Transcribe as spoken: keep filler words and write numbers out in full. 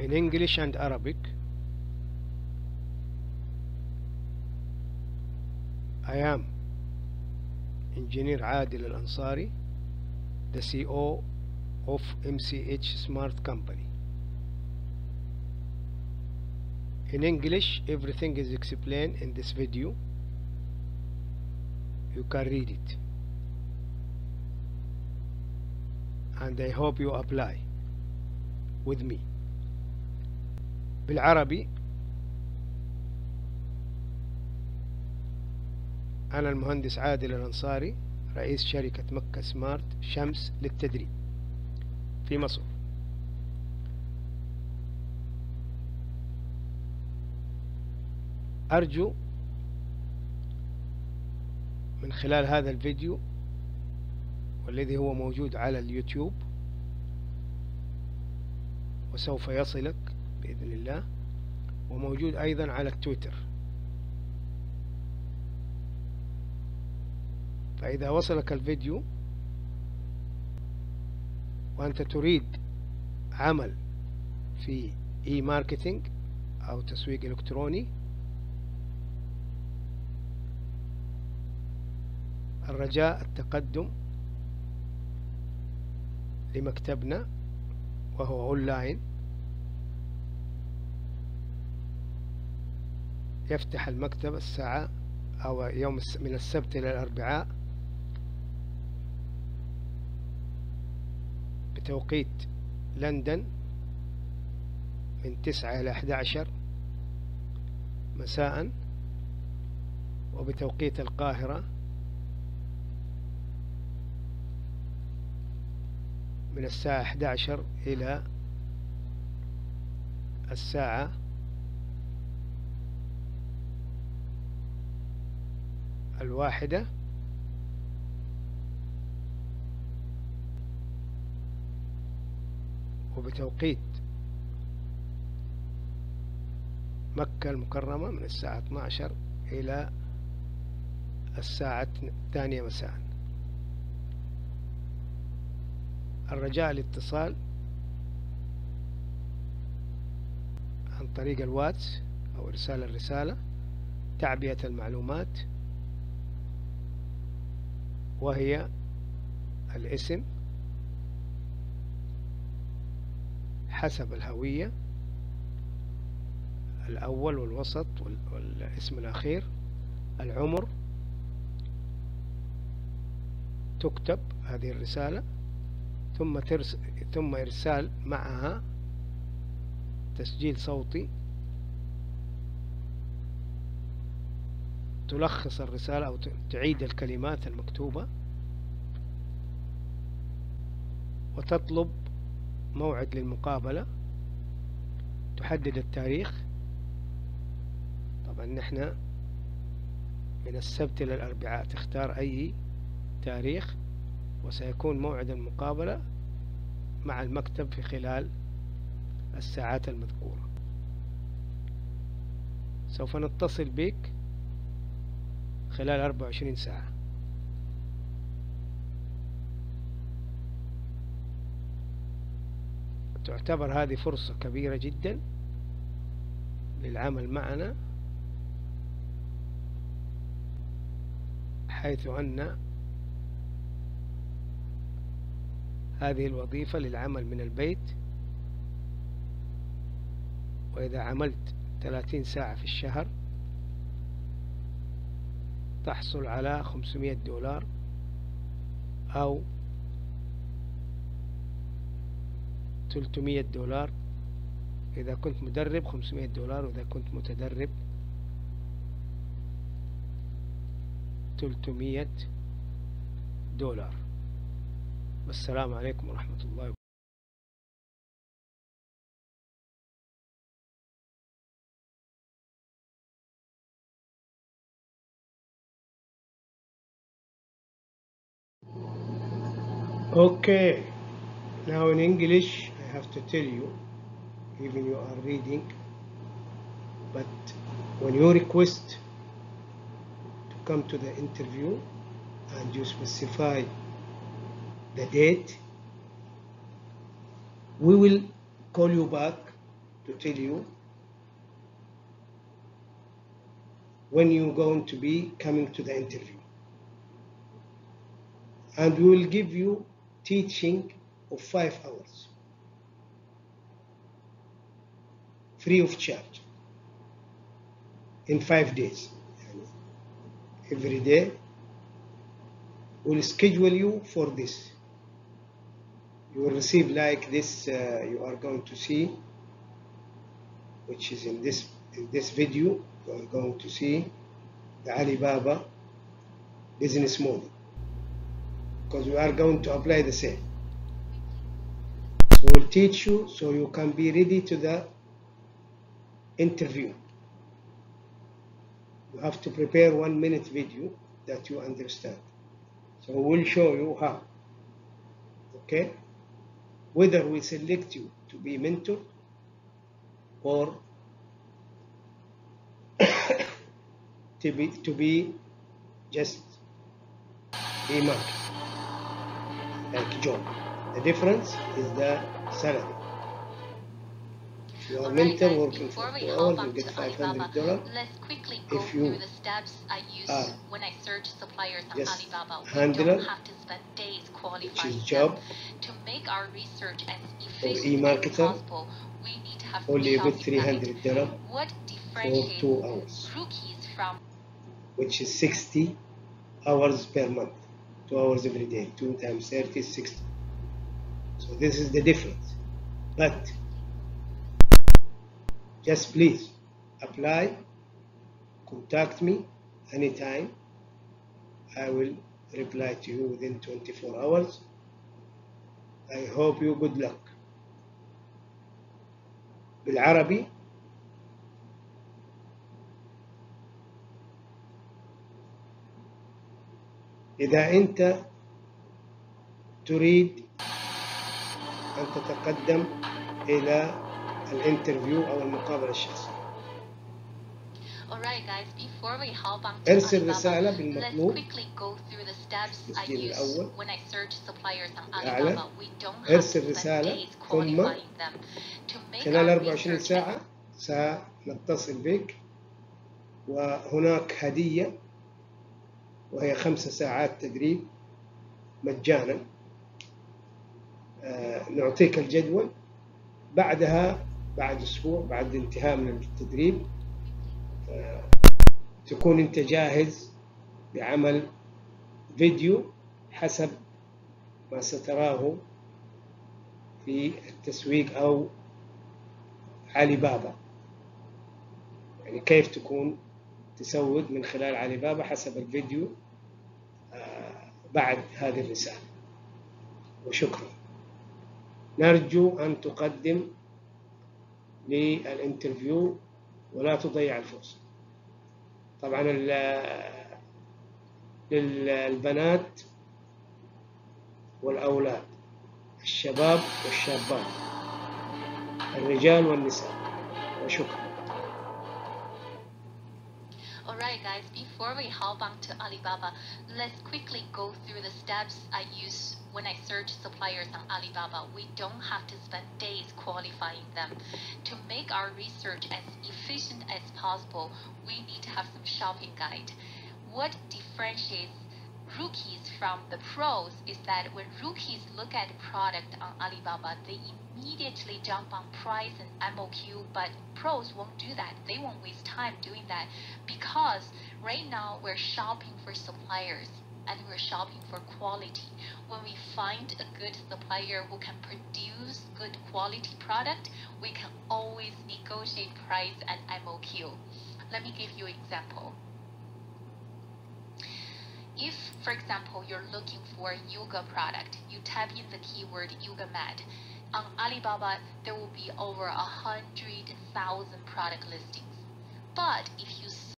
in English and Arabic. I am Engineer Adil Al Ansari, the C E O of M C H Smart Company. In English, everything is explained in this video. You can read it, and I hope you apply with me. بالعربي، أنا المهندس عادل الأنصاري، رئيس شركة مكة سمارت شمس للتدريب في مصر. أرجو من خلال هذا الفيديو والذي هو موجود على اليوتيوب وسوف يصلك بإذن الله، وموجود أيضا على التويتر، فإذا وصلك الفيديو وأنت تريد عمل في إي ماركتينج أو تسويق إلكتروني، الرجاء التقدم لمكتبنا وهو أونلاين. يفتح المكتب الساعة أو يوم من السبت إلى الأربعاء بتوقيت لندن من تسعة إلى أحد عشر مساء، وبتوقيت القاهرة من الساعة أحد عشر إلى الساعة الواحدة، وبتوقيت مكة المكرمة من الساعة اثنتي عشرة إلى الساعة الثانية مساء. الرجاء الاتصال عن طريق الواتس أو إرسال الرسالة، تعبئة المعلومات وهي الاسم حسب الهوية، الأول والوسط والاسم الأخير، العمر، تكتب هذه الرسالة ثم ترس ثم إرسال معها تسجيل صوتي تلخص الرسالة أو تعيد الكلمات المكتوبة، وتطلب موعد للمقابلة، تحدد التاريخ. طبعا نحن من السبت إلى الأربعاء، تختار أي تاريخ، وسيكون موعد المقابلة مع المكتب في خلال الساعات المذكورة. سوف نتصل بك خلال أربع وعشرين ساعة. تعتبر هذه فرصة كبيرة جدا للعمل معنا، حيث أن هذه الوظيفة للعمل من البيت، وإذا عملت ثلاثين ساعة في الشهر تحصل على خمسمائة دولار، أو ثلاثمائة دولار إذا كنت مدرب، خمسمائة دولار، وإذا كنت متدرب ثلاثمائة دولار. والسلام عليكم ورحمة الله وبركاته. Okay, now in English I have to tell you, even you are reading, but when you request to come to the interview and you specify the date, we will call you back to tell you when you're going to be coming to the interview. And we will give you teaching of five hours, free of charge, in five days. Every day, we'll schedule you for this. You will receive like this, uh, you are going to see, which is in this, in this video, you are going to see the Alibaba business model, because we are going to apply the same. So we'll teach you so you can be ready to the interview. You have to prepare one minute video that you understand. So we'll show you how. Okay? Whether we select you to be mentor or to be to be just a market, like job. The difference is the salary. If you are Alright, mentor guys, working for two hours, you get five hundred dollars. Let's quickly go If you through the steps I use are when I search suppliers on just Alibaba. We handler, don't have to spend days which qualifying is them. job, To make our research as or efficient as e-marketer, possible, we need to have some only you get shopping three guide. hundred dollars What for differentiates two hours, rookies from which is sixty hours per month. Two hours every day, two times thirty is sixty. So this is the difference. But just please apply, contact me anytime. I will reply to you within twenty-four hours. I hope you good luck. بالعربي إذا أنت تريد أن تتقدم إلى الانترفيو أو المقابلة الشخصية، Alright guys, before we hop on to ارسل Alibaba, رسالة let's بالمطلوب quickly go through the steps I التسجيل use الأول when I search suppliers on الأعلى. Alibaba. We don't have to ارسل spend رسالة days ثم qualifying them. To make خلال our أربعة وعشرين research ساعة سنتصل بك، وهناك هدية وهي خمس ساعات تدريب مجانا. آه، نعطيك الجدول، بعدها بعد أسبوع بعد انتهاء من التدريب آه، تكون أنت جاهز بعمل فيديو حسب ما ستراه في التسويق أو علي بابا، يعني كيف تكون تسوق من خلال علي بابا حسب الفيديو آه، بعد هذه الرسالة. وشكرا. نرجو أن تقدم للانترفيو ولا تضيع الفرصة. طبعا للبنات والأولاد، الشباب والشابات، الرجال والنساء. وشكرا. Alright guys, before we hop on to Alibaba, let's quickly go through the steps I use when I search suppliers on Alibaba. We don't have to spend days qualifying them. To make our research as efficient as possible, we need to have some shopping guide. What differentiates rookies from the pros is that when rookies look at a product on Alibaba, they immediately jump on price and M O Q, but pros won't do that. They won't waste time doing that, because right now we're shopping for suppliers and we're shopping for quality. When we find a good supplier who can produce good quality product, we can always negotiate price and M O Q. Let me give you an example. If, for example, you're looking for a yoga product, you type in the keyword yoga mat. On Alibaba, there will be over a hundred thousand product listings. But if you